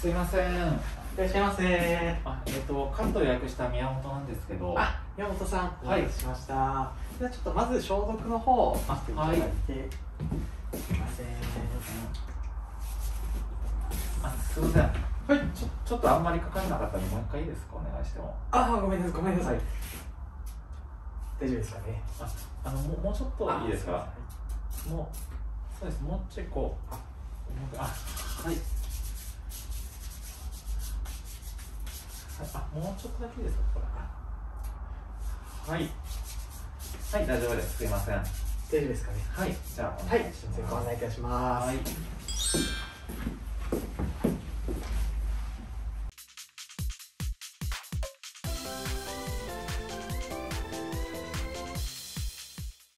すいません。 いらっしゃいませ。 カット予約した宮本なんですけど。 山本さん、おはい待たせしました。じゃあちょっとまず消毒の方をしていただいて、すいません。 すいません。はい。ちょっとあんまりかからなかったので、もう一回いいですか、お願いしても。 ごめんなさい、ごめんなさい。大丈夫ですかね。 もうちょっといいですか。もう、そうです。もうちょいこう。はい。もうちょっとだけいいですか、これ。はい。はい、大丈夫です。すいません。 大丈夫ですかね。 はい。じゃあ、 はい、すいません、ご案内いたします。 はい。